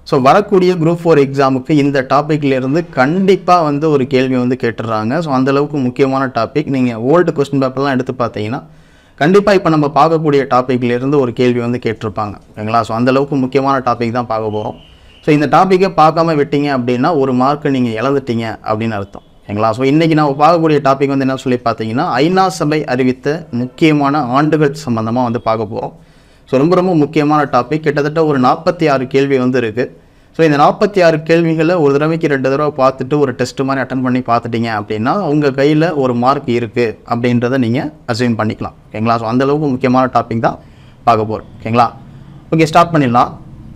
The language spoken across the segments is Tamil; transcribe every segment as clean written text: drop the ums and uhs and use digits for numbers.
ஸோ வரக்கூடிய குரூப் 4 எக்ஸாமுக்கு இந்த டாப்பிக்லேருந்து கண்டிப்பாக வந்து ஒரு கேள்வி வந்து கேட்டுடுறாங்க. ஸோ அந்தளவுக்கு முக்கியமான டாபிக். நீங்கள் ஓல்டு கொஸ்டின் பேப்பர்லாம் எடுத்து பார்த்தீங்கன்னா கண்டிப்பாக இப்போ நம்ம பார்க்கக்கூடிய டாப்பிக்லேருந்து ஒரு கேள்வி வந்து கேட்டிருப்பாங்க. ஓகேங்களா? ஸோ அந்தளவுக்கு முக்கியமான டாபிக் தான் பார்க்க போகிறோம். ஸோ இந்த டாப்பிக்கை பார்க்காம விட்டீங்க அப்படின்னா ஒரு மார்க்கு நீங்கள் இழந்துட்டீங்க அப்படின்னு அர்த்தம். ஓகேங்களா? ஸோ இன்றைக்கி நான் பார்க்கக்கூடிய டாபிக் வந்து என்ன சொல்லி பார்த்தீங்கன்னா ஐநா சபை அறிவித்த முக்கியமான ஆண்டுகள் சம்மந்தமாக வந்து பார்க்க போகிறோம். ஸோ ரொம்ப ரொம்ப முக்கியமான டாபிக். கிட்டத்தட்ட ஒரு 46 கேள்வி வந்து இருக்குது. ஸோ இந்த 46 கேள்விகளை ஒரு தடவைக்கு 2 தடவை பார்த்துட்டு ஒரு டெஸ்ட் மாதிரி அட்டன் பண்ணி பார்த்துட்டீங்க அப்படின்னா உங்கள் கையில் ஒரு மார்க் இருக்குது அப்படின்றத நீங்கள் அசைன் பண்ணிக்கலாம். ஓகேங்களா? ஸோ அந்தளவுக்கு முக்கியமான டாபிக் தான் பார்க்க போகிறோம். ஓகேங்களா? ஓகே, ஸ்டார்ட் பண்ணிடலாம்.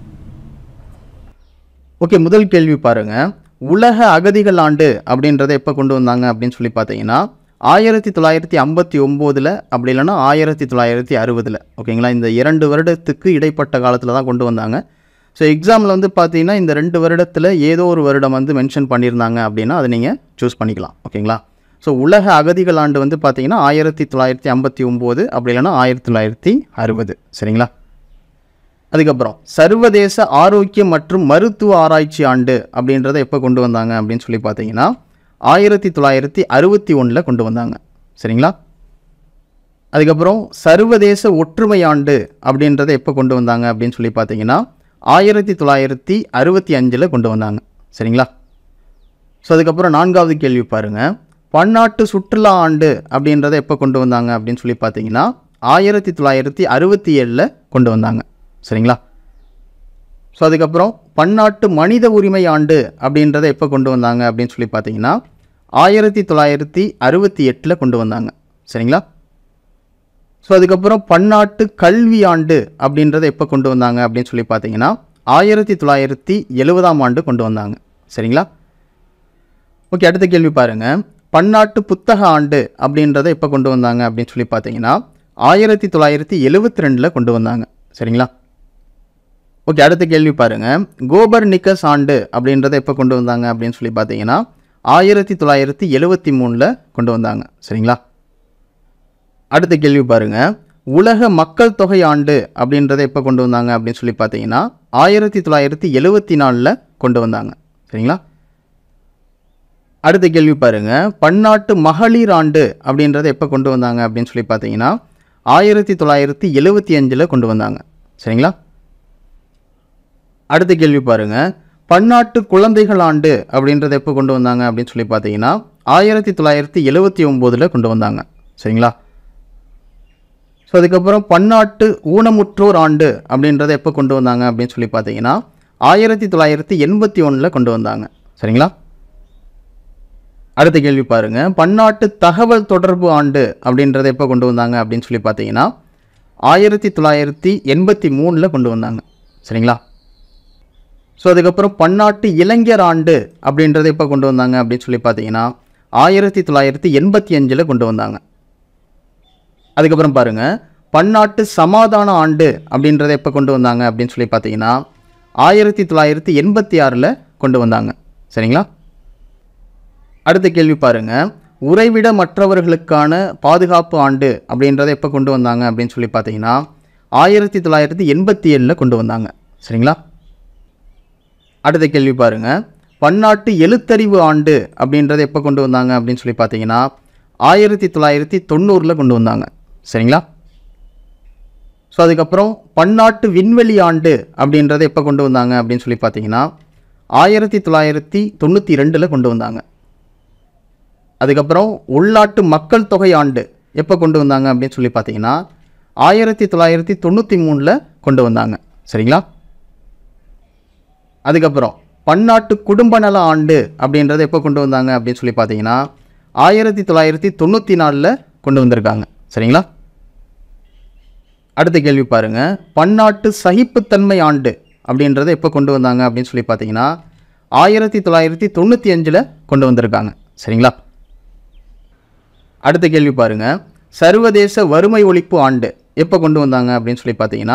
ஓகே, முதல் கேள்வி பாருங்கள். உலக அகதிகள் ஆண்டு அப்படின்றத எப்போ கொண்டு வந்தாங்க அப்படின்னு சொல்லி பார்த்தீங்கன்னா 1959 அப்படி இல்லைன்னா 1960. ஓகேங்களா? இந்த 2 வருடத்துக்கு இடைப்பட்ட காலத்தில் தான் கொண்டு வந்தாங்க. ஸோ எக்ஸாமில் வந்து பார்த்தீங்கன்னா இந்த 2 வருடத்தில் ஏதோ ஒரு வருடம் வந்து மென்ஷன் பண்ணியிருந்தாங்க அப்படின்னா அதை நீங்கள் சூஸ் பண்ணிக்கலாம். ஓகேங்களா? ஸோ உலக அகதிகள் ஆண்டு வந்து பார்த்தீங்கன்னா 1959 அப்படி இல்லைன்னா 1960. சரிங்களா? அதுக்கப்புறம் சர்வதேச ஆரோக்கியம் மற்றும் மருத்துவ ஆராய்ச்சி ஆண்டு அப்படின்றத எப்போ கொண்டு வந்தாங்க அப்படின்னு சொல்லி பார்த்தீங்கன்னா 1961 கொண்டு வந்தாங்க. சரிங்களா? அதுக்கப்புறம் சர்வதேச ஒற்றுமை ஆண்டு அப்படின்றத எப்போ கொண்டு வந்தாங்க அப்படின்னு சொல்லி பார்த்தீங்கன்னா 1965 கொண்டு வந்தாங்க. சரிங்களா? ஸோ அதுக்கப்புறம் 4வது கேள்வி பாருங்கள். பன்னாட்டு சுற்றுலா ஆண்டு அப்படின்றத எப்போ கொண்டு வந்தாங்க அப்படின்னு சொல்லி பார்த்தீங்கன்னா 1967 கொண்டு வந்தாங்க. சரிங்களா? ஸோ அதுக்கப்புறம் பன்னாட்டு மனித உரிமை ஆண்டு அப்படின்றத எப்போ கொண்டு வந்தாங்க அப்படின்னு சொல்லி பார்த்தீங்கன்னா 1968 கொண்டு வந்தாங்க. சரிங்களா? ஸோ அதுக்கப்புறம் பன்னாட்டு கல்வி ஆண்டு அப்படின்றத எப்போ கொண்டு வந்தாங்க அப்படின்னு சொல்லி பார்த்தீங்கன்னா 1970 கொண்டு வந்தாங்க. சரிங்களா? ஓகே, அடுத்த கேள்வி பாருங்கள். பன்னாட்டு புத்தக ஆண்டு அப்படின்றத எப்போ கொண்டு வந்தாங்க அப்படின்னு சொல்லி பார்த்தீங்கன்னா 1972 கொண்டு வந்தாங்க. சரிங்களா? ஓகே, அடுத்த கேள்வி பாருங்கள். கோபர்நிக்கஸ் ஆண்டு அப்படின்றத எப்போ கொண்டு வந்தாங்க அப்படின்னு சொல்லி பார்த்தீங்கன்னா 1973 கொண்டு வந்தாங்க. சரிங்களா? அடுத்த கேள்வி பாருங்கள். உலக மக்கள் தொகை ஆண்டு அப்படின்றத எப்போ கொண்டு வந்தாங்க அப்படின்னு சொல்லி பார்த்தீங்கன்னா 1974 கொண்டு வந்தாங்க. சரிங்களா? அடுத்த கேள்வி பாருங்கள். பன்னாட்டு மகளிர் ஆண்டு அப்படின்றத எப்போ கொண்டு வந்தாங்க அப்படின்னு சொல்லி பார்த்தீங்கன்னா 1975 கொண்டு வந்தாங்க. சரிங்களா? அடுத்த கேள்வி பாருங்கள். பன்னாட்டு குழந்தைகள் ஆண்டு அப்படின்றத எப்போ கொண்டு வந்தாங்க அப்படின்னு சொல்லி பார்த்தீங்கன்னா 1979 கொண்டு வந்தாங்க. சரிங்களா? ஸோ அதுக்கப்புறம் பன்னாட்டு ஊனமுற்றோர் ஆண்டு அப்படின்றத எப்போ கொண்டு வந்தாங்க அப்படின்னு சொல்லி பார்த்தீங்கன்னா 1981 கொண்டு வந்தாங்க. சரிங்களா? அடுத்த கேள்வி பாருங்கள். பன்னாட்டு தகவல் தொடர்பு ஆண்டு அப்படின்றத எப்போ கொண்டு வந்தாங்க அப்படின்னு சொல்லி பார்த்தீங்கன்னா 1983 கொண்டு வந்தாங்க. சரிங்களா? ஸோ அதுக்கப்புறம் பன்னாட்டு இளைஞர் ஆண்டு அப்படின்றத எப்போ கொண்டு வந்தாங்க அப்படின்னு சொல்லி பார்த்தீங்கன்னா 1985 கொண்டு வந்தாங்க. அதுக்கப்புறம் பாருங்கள். பன்னாட்டு சமாதான ஆண்டு அப்படின்றத எப்போ கொண்டு வந்தாங்க அப்படின்னு சொல்லி பார்த்தீங்கன்னா 1986 கொண்டு வந்தாங்க. சரிங்களா? அடுத்த கேள்வி பாருங்கள். உறைவிட மற்றவர்களுக்கான பாதுகாப்பு ஆண்டு அப்படின்றத எப்போ கொண்டு வந்தாங்க அப்படின்னு சொல்லி பார்த்தீங்கன்னா 1987 கொண்டு வந்தாங்க. சரிங்களா? அடுத்த கேள்வி பாருங்கள். பன்னாட்டு எழுத்தறிவு ஆண்டு அப்படின்றத எப்போ கொண்டு வந்தாங்க அப்படின்னு சொல்லி பார்த்தீங்கன்னா 1990 கொண்டு வந்தாங்க. சரிங்களா? ஸோ அதுக்கப்புறம் பன்னாட்டு விண்வெளி ஆண்டு அப்படின்றத எப்போ கொண்டு வந்தாங்க அப்படின்னு சொல்லி பார்த்தீங்கன்னா 1992 கொண்டு வந்தாங்க. அதுக்கப்புறம் உள்நாட்டு மக்கள் தொகை ஆண்டு எப்போ கொண்டு வந்தாங்க அப்படின்னு சொல்லி பார்த்தீங்கன்னா 1993 கொண்டு வந்தாங்க. சரிங்களா? அதுக்கப்புறம் பன்னாட்டு குடும்ப நல ஆண்டு அப்படின்றத எப்போ கொண்டு வந்தாங்க அப்படின்னு சொல்லி பார்த்தீங்கன்னா 1994 கொண்டு வந்திருக்காங்க. சரிங்களா? அடுத்த கேள்வி பாருங்கள். பன்னாட்டு சகிப்புத்தன்மை ஆண்டு அப்படின்றத எப்போ கொண்டு வந்தாங்க அப்படின்னு சொல்லி பார்த்தீங்கன்னா 1995 கொண்டு வந்திருக்காங்க. சரிங்களா? அடுத்த கேள்வி பாருங்கள். சர்வதேச வறுமை ஒழிப்பு ஆண்டு எப்போ கொண்டு வந்தாங்க அப்படின்னு சொல்லி பார்த்தீங்கன்னா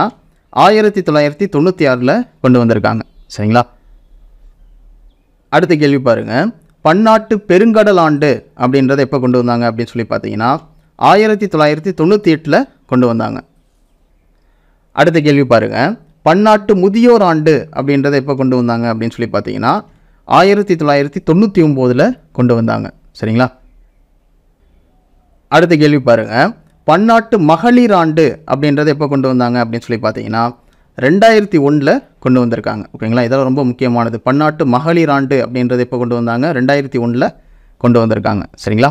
1996 கொண்டு வந்திருக்காங்க. சரிங்களா? அடுத்த கேள்வி பாருங்கள். பன்னாட்டு பெருங்கடல் ஆண்டு அப்படின்றத எப்போ கொண்டு வந்தாங்க அப்படின்னு சொல்லி பார்த்தீங்கன்னா 1998 கொண்டு வந்தாங்க. அடுத்த கேள்வி பாருங்கள். பன்னாட்டு முதியோர் ஆண்டு அப்படின்றத எப்போ கொண்டு வந்தாங்க அப்படின்னு சொல்லி பார்த்தீங்கன்னா 1999 கொண்டு வந்தாங்க. சரிங்களா? அடுத்த கேள்வி பாருங்கள். பன்னாட்டு மகளிர் ஆண்டு அப்படின்றத எப்போ கொண்டு வந்தாங்க அப்படின்னு சொல்லி பார்த்தீங்கன்னா 2001 கொண்டு வந்திருக்காங்க. ஓகேங்களா? இதெல்லாம் ரொம்ப முக்கியமானது. பன்னாட்டு மகளிர் ஆண்டு அப்படின்றத எப்போ கொண்டு வந்தாங்க? 2001 கொண்டு வந்திருக்காங்க. சரிங்களா?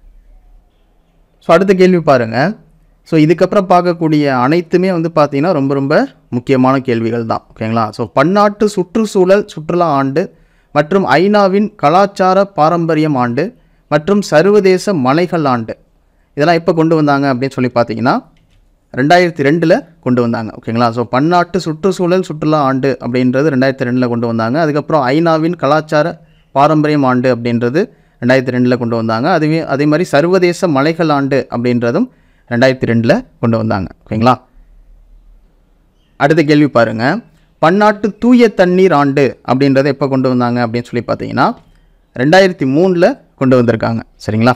ஸோ அடுத்த கேள்வி பாருங்கள். ஸோ இதுக்கப்புறம் பார்க்கக்கூடிய அனைத்துமே வந்து பார்த்தீங்கன்னா ரொம்ப ரொம்ப முக்கியமான கேள்விகள் தான். ஓகேங்களா? ஸோ பன்னாட்டு சுற்றுச்சூழல் சுற்றுலா ஆண்டு மற்றும் ஐநாவின் கலாச்சார பாரம்பரியம் ஆண்டு மற்றும் சர்வதேச மலைகள் ஆண்டு இதெல்லாம் எப்போ கொண்டு வந்தாங்க அப்படின்னு சொல்லி பார்த்தீங்கன்னா 2002 கொண்டு வந்தாங்க. ஓகேங்களா? ஸோ பன்னாட்டு சுற்றுச்சூழல் சுற்றுலா ஆண்டு அப்படின்றது 2002 கொண்டு வந்தாங்க. அதுக்கப்புறம் ஐநாவின் கலாச்சார பாரம்பரியம் ஆண்டு அப்படின்றது 2002 கொண்டு வந்தாங்க. அதே மாதிரி சர்வதேச மலைகள் ஆண்டு அப்படின்றதும் 2002 கொண்டு வந்தாங்க. ஓகேங்களா? அடுத்த கேள்வி பாருங்கள். பன்னாட்டு தூய தண்ணீர் ஆண்டு அப்படின்றத எப்போ கொண்டு வந்தாங்க அப்படின்னு சொல்லி பார்த்தீங்கன்னா 2003 கொண்டு வந்திருக்காங்க. சரிங்களா?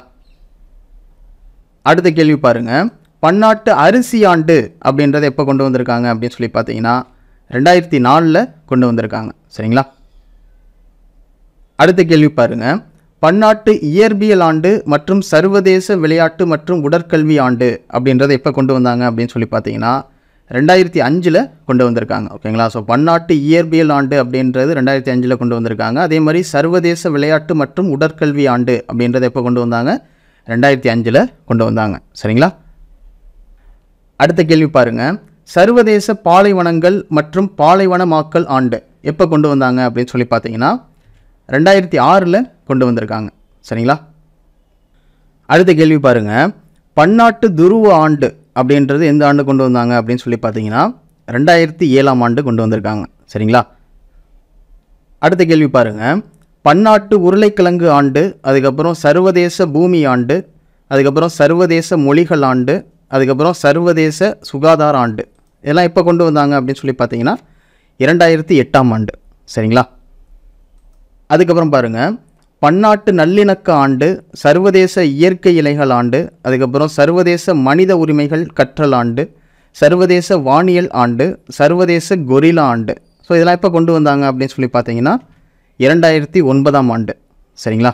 அடுத்த கேள்வி பாருங்கள். பன்னாட்டு அரிசி ஆண்டு அப்படின்றத எப்போ கொண்டு வந்திருக்காங்க அப்படின்னு சொல்லி பார்த்தீங்கன்னா 2004 கொண்டு வந்திருக்காங்க. சரிங்களா? அடுத்த கேள்வி பாருங்கள். பன்னாட்டு இயற்பியல் ஆண்டு மற்றும் சர்வதேச விளையாட்டு மற்றும் உடற்கல்வி ஆண்டு அப்படின்றத எப்போ கொண்டு வந்தாங்க அப்படின்னு சொல்லி பார்த்தீங்கன்னா 2005 கொண்டு வந்திருக்காங்க. ஓகேங்களா? ஸோ பன்னாட்டு இயற்பியல் ஆண்டு அப்படின்றது 2005 கொண்டு வந்திருக்காங்க. அதே மாதிரி சர்வதேச விளையாட்டு மற்றும் உடற்கல்வி ஆண்டு அப்படின்றத எப்போ கொண்டு வந்தாங்க? 2005 கொண்டு வந்தாங்க. சரிங்களா? அடுத்த கேள்வி பாருங்கள். சர்வதேச பாலைவனங்கள் மற்றும் பாலைவனமாக்கல் ஆண்டு எப்போ கொண்டு வந்தாங்க அப்படின்னு சொல்லி பார்த்தீங்கன்னா 2006 கொண்டு வந்திருக்காங்க. சரிங்களா? அடுத்த கேள்வி பாருங்கள். பன்னாட்டு துருவ ஆண்டு அப்படின்றது எந்த ஆண்டு கொண்டு வந்தாங்க அப்படின்னு சொல்லி பார்த்தீங்கன்னா 2007 கொண்டு வந்திருக்காங்க. சரிங்களா? அடுத்த கேள்வி பாருங்கள். பன்னாட்டு உருளைக்கிழங்கு ஆண்டு, அதுக்கப்புறம் சர்வதேச பூமி ஆண்டு, அதுக்கப்புறம் சர்வதேச மொழிகள் ஆண்டு, அதுக்கப்புறம் சர்வதேச சுகாதார ஆண்டு இதெல்லாம் எப்போ கொண்டு வந்தாங்க அப்படின்னு சொல்லி பார்த்தீங்கன்னா 2008 சரிங்களா? அதுக்கப்புறம் பாருங்கள். பன்னாட்டு நல்லிணக்க ஆண்டு, சர்வதேச இயற்கை இலைகள் ஆண்டு, அதுக்கப்புறம் சர்வதேச மனித உரிமைகள் கற்றல் ஆண்டு, சர்வதேச வானியல் ஆண்டு, சர்வதேச கொரில்லா ஆண்டு ஸோ இதெல்லாம் எப்போ கொண்டு வந்தாங்க அப்படின்னு சொல்லி பார்த்தீங்கன்னா 2009 சரிங்களா?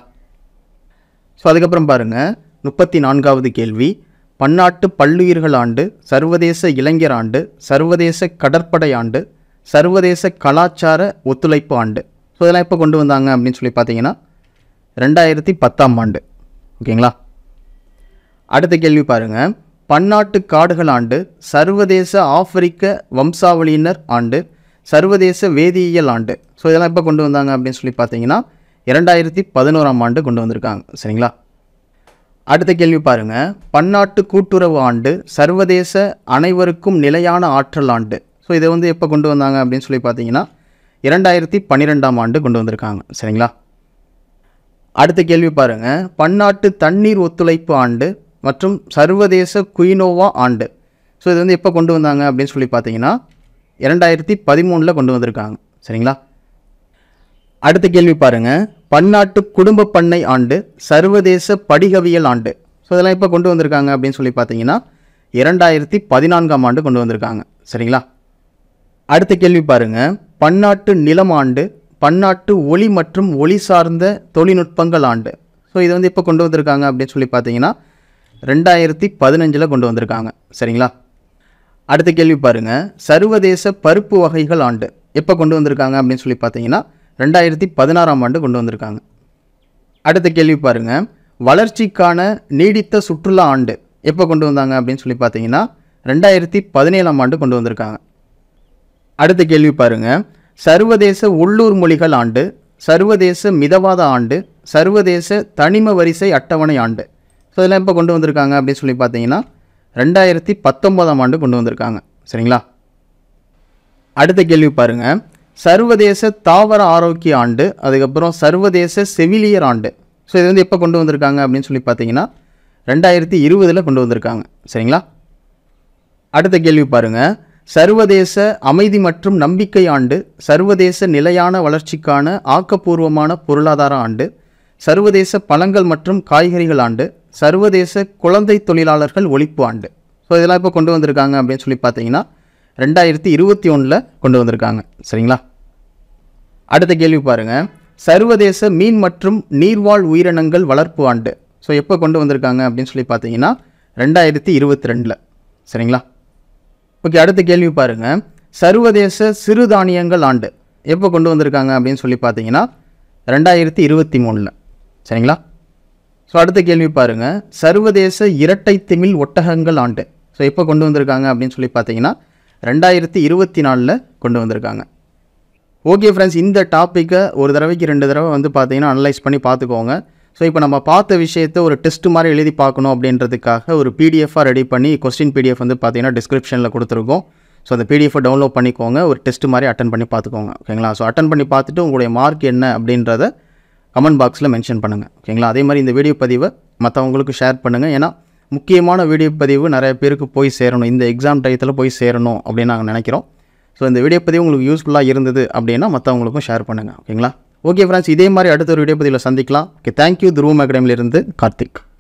ஸோ அதுக்கப்புறம் பாருங்கள். 34வது கேள்வி. பன்னாட்டு பல்லுயிர்கள் ஆண்டு, சர்வதேச இளைஞர் ஆண்டு, சர்வதேச கடற்படை ஆண்டு, சர்வதேச கலாச்சார ஒத்துழைப்பு ஆண்டு ஸோ இதெல்லாம் எப்போ கொண்டு வந்தாங்க அப்படின்னு சொல்லி பார்த்தீங்கன்னா 2010 ஓகேங்களா? அடுத்த கேள்வி பாருங்கள். பன்னாட்டு காடுகள் ஆண்டு, சர்வதேச ஆப்பிரிக்க வம்சாவளியினர் ஆண்டு, சர்வதேச வேதியியல் ஆண்டு ஸோ இதெல்லாம் எப்போ கொண்டு வந்தாங்க அப்படின்னு சொல்லி பார்த்தீங்கன்னா 2011 கொண்டு வந்திருக்காங்க. சரிங்களா? அடுத்த கேள்வி பாருங்கள். பன்னாட்டு கூட்டுறவு ஆண்டு, சர்வதேச அனைவருக்கும் நிலையான ஆற்றல் ஆண்டு ஸோ இதை வந்து எப்போ கொண்டு வந்தாங்க அப்படின்னு சொல்லி பார்த்தீங்கன்னா 2012 கொண்டு வந்திருக்காங்க. சரிங்களா? அடுத்த கேள்வி பாருங்கள். பன்னாட்டு தண்ணீர் ஒத்துழைப்பு ஆண்டு மற்றும் சர்வதேச குயினோவா ஆண்டு ஸோ இது வந்து எப்போ கொண்டு வந்தாங்க அப்படின்னு சொல்லி பார்த்தீங்கன்னா 2013 கொண்டு வந்திருக்காங்க. சரிங்களா? அடுத்த கேள்வி பாருங்கள். பன்னாட்டு குடும்ப பண்ணை ஆண்டு, சர்வதேச படிகவியல் ஆண்டு ஸோ இதெல்லாம் எப்போ கொண்டு வந்திருக்காங்க அப்படின்னு சொல்லி பார்த்தீங்கன்னா 2014 கொண்டு வந்திருக்காங்க. சரிங்களா? அடுத்த கேள்வி பாருங்கள். பன்னாட்டு நிலம் ஆண்டு, பன்னாட்டு ஒளி மற்றும் ஒளி சார்ந்த தொழில்நுட்பங்கள் ஆண்டு ஸோ இது வந்து எப்போ கொண்டு வந்திருக்காங்க அப்படின்னு சொல்லி பார்த்தீங்கன்னா 2015 கொண்டு வந்திருக்காங்க. சரிங்களா? அடுத்த கேள்வி பாருங்கள். சர்வதேச பருப்பு வகைகள் ஆண்டு எப்போ கொண்டு வந்திருக்காங்க அப்படின்னு சொல்லி பார்த்தீங்கன்னா 2016 கொண்டு வந்திருக்காங்க. அடுத்த கேள்வி பாருங்கள். வளர்ச்சிக்கான நீடித்த சுற்றுலா ஆண்டு எப்போ கொண்டு வந்தாங்க அப்படின்னு சொல்லி பார்த்தீங்கன்னா 2017 கொண்டு வந்திருக்காங்க. அடுத்த கேள்வி பாருங்கள். சர்வதேச உள்ளூர் மொழிகள் ஆண்டு, சர்வதேச மிதவாத ஆண்டு, சர்வதேச தனிம வரிசை அட்டவணை ஆண்டு ஸோ இதெல்லாம் எப்போ கொண்டு வந்திருக்காங்க அப்படின்னு சொல்லி பார்த்தீங்கன்னா 2019 கொண்டு வந்திருக்காங்க. சரிங்களா? அடுத்த கேள்வி பாருங்கள். சர்வதேச தாவர ஆரோக்கிய ஆண்டு, அதுக்கப்புறம் சர்வதேச செவிலியர் ஆண்டு ஸோ இது வந்து எப்போ கொண்டு வந்திருக்காங்க அப்படின்னு சொல்லி பார்த்தீங்கன்னா 2020 கொண்டு வந்திருக்காங்க. சரிங்களா? அடுத்த கேள்வி பாருங்கள். சர்வதேச அமைதி மற்றும் நம்பிக்கை ஆண்டு, சர்வதேச நிலையான வளர்ச்சிக்கான ஆக்கப்பூர்வமான பொருளாதார ஆண்டு, சர்வதேச பழங்கள் மற்றும் காய்கறிகள் ஆண்டு, சர்வதேச குழந்தை தொழிலாளர்கள் ஒழிப்பு ஆண்டு ஸோ இதெல்லாம் இப்போ கொண்டு வந்திருக்காங்க அப்படின்னு சொல்லி பார்த்தீங்கன்னா 2021 கொண்டு வந்திருக்காங்க. சரிங்களா? அடுத்த கேள்வி பாருங்கள், சர்வதேச மீன் மற்றும் நீர்வாழ் உயிரினங்கள் வளர்ப்பு ஆண்டு. ஸோ எப்போ கொண்டு வந்திருக்காங்க அப்படின்னு சொல்லி பார்த்தீங்கன்னா 2022. சரிங்களா? ஓகே, அடுத்த கேள்வி பாருங்கள், சர்வதேச சிறுதானியங்கள் ஆண்டு எப்போ கொண்டு வந்திருக்காங்க அப்படின்னு சொல்லி பார்த்தீங்கன்னா 2023. சரிங்களா? ஸோ அடுத்த கேள்வி பாருங்கள், சர்வதேச இரட்டை திமில் ஒட்டகங்கள் ஆண்டு. ஸோ எப்போ கொண்டு வந்திருக்காங்க அப்படின்னு சொல்லி பார்த்தீங்கன்னா 2024 கொண்டு வந்திருக்காங்க. ஓகே ஃப்ரெண்ட்ஸ், இந்த டாப்பிக்கை ஒரு தடவைக்கு 2 தடவை வந்து பார்த்தீங்கன்னா அனலைஸ் பண்ணி பார்த்துக்கோங்க. ஸோ இப்போ நம்ம பார்த்த விஷயத்தை ஒரு டெஸ்ட் மாதிரி எழுதி பார்க்கணும் அப்படின்றதுக்காக ஒரு பிடிஎஃபாக ரெடி பண்ணி கொஸ்டின் பிடிஎஃப் வந்து பார்த்தீங்கன்னா டிஸ்கிரிப்ஷனில் கொடுத்துருக்கோம். ஸோ அந்த பிடிஎஃபை டவுன்லோட் பண்ணிக்கோங்க, ஒரு டெஸ்ட் மாதிரி அட்டன் பண்ணி பார்த்துக்கோங்க. ஓகேங்களா? ஸோ அட்டன் பண்ணி பார்த்துட்டு உங்களுடைய மார்க் என்ன அப்படின்றத கமெண்ட் பாக்ஸில் மென்ஷன் பண்ணுங்கள். ஓகேங்களா? அதே மாதிரி இந்த வீடியோ பதிவை மற்றவங்களுக்கு ஷேர் பண்ணுங்கள். ஏன்னா முக்கியமான வீடியோ பதிவு நிறைய பேருக்கு போய் சேரணும், இந்த எக்ஸாம் டயத்தில் போய் சேரணும் அப்படின்னு நாங்கள் நினைக்கிறோம். ஸோ இந்த வீடியோ பதிவு உங்களுக்கு யூஸ்ஃபுல்லாக இருந்தது அப்படின்னா மற்றவங்களுக்கும் ஷேர் பண்ணுங்கள். ஓகேங்களா? ஓகே ஃப்ரெண்ட்ஸ், இதே மாதிரி அடுத்த ஒரு வீடியோ பதிவில் சந்திக்கலாம். Okay, thank you. துருவம் அகாடமியிலிருந்து கார்த்திக்.